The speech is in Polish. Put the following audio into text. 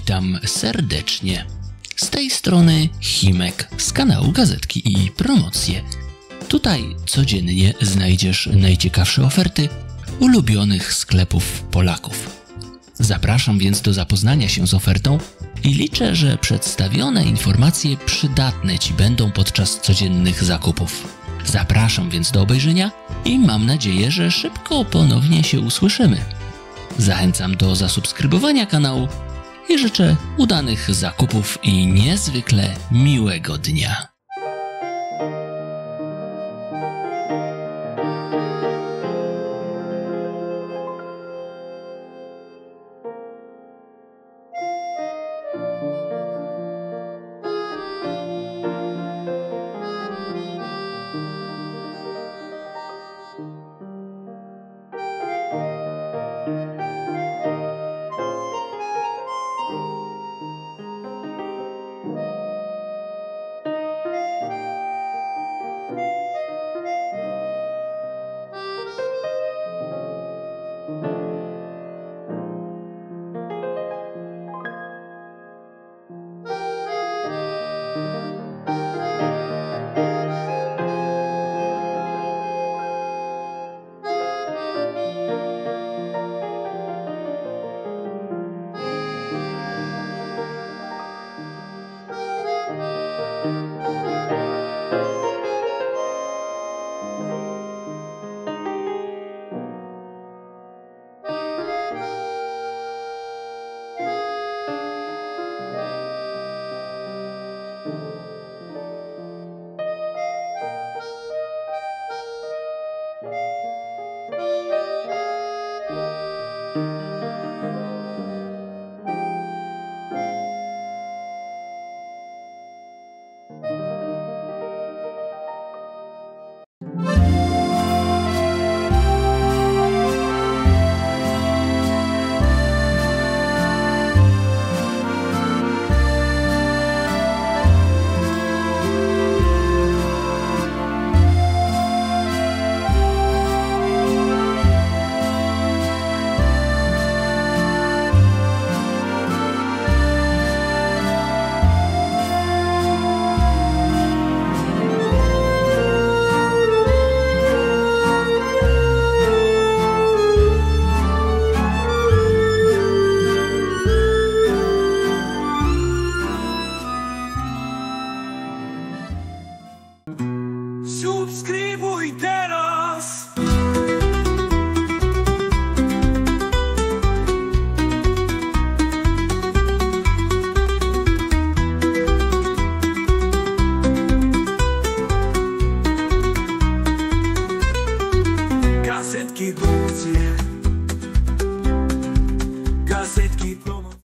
Witam serdecznie. Z tej strony Himek z kanału Gazetki i Promocje. Tutaj codziennie znajdziesz najciekawsze oferty ulubionych sklepów Polaków. Zapraszam więc do zapoznania się z ofertą i liczę, że przedstawione informacje przydatne Ci będą podczas codziennych zakupów. Zapraszam więc do obejrzenia i mam nadzieję, że szybko ponownie się usłyszymy. Zachęcam do zasubskrybowania kanału i życzę udanych zakupów i niezwykle miłego dnia. Subskrybuj